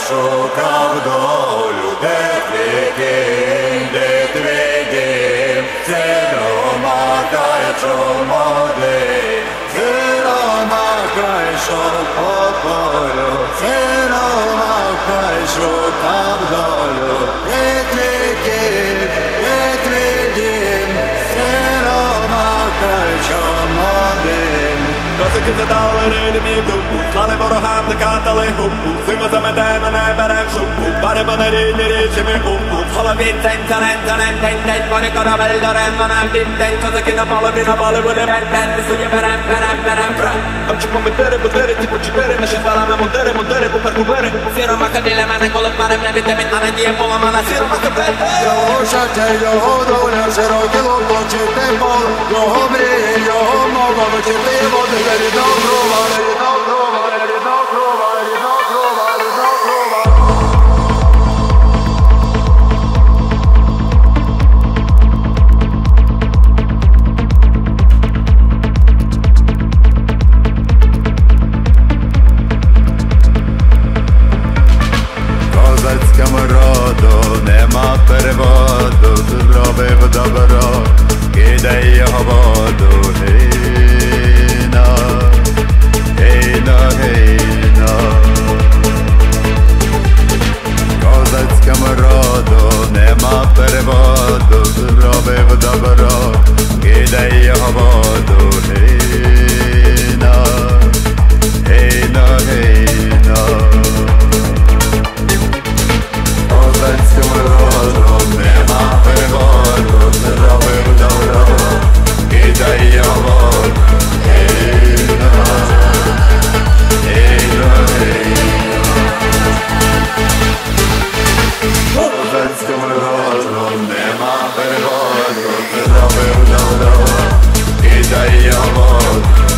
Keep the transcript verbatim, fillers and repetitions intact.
шукав долю, де твій де твій сиромахай, що молодий, сиромахай, що по полю, сиромахай, шукав долю, де твій де твій сиромахай, що молодий. Козаки задали ритмі дубу, слали ворогам, накатали губу, зима замете, мене бере в шубу, баримо на рідні річими губу. В голові цень, царен, царен, день, день, морі корабель, дорен, вона день, день, козаки напали, напали, буде бен, бен, несує берем, берем, берем, берем. Обчимо ми тери, бутери, типу чотири, наші звалами модери, модери, поперку бери. Сіромаха біля мене, коли в мене в небі темінь, а не діє поламана, сіромаха бен. Його щастя, його доля, широкі лопочі, темпол, його мрії, його мова, вичити води. Let it all grow, let it all grow, let it all grow, let it all grow, let it all grow. Козацькому роду нема переводу, зробив добро, кидай його воду. Козацькому роду нема переводу, зробив добро, кидай його воду. Гейно, гейно, гейно. Козацькому роду нема переводу, зробив добро, кидай його воду. Гейно, гейно, гейно. Козацькому роду нема переводу, зробив добро, кидай його воду.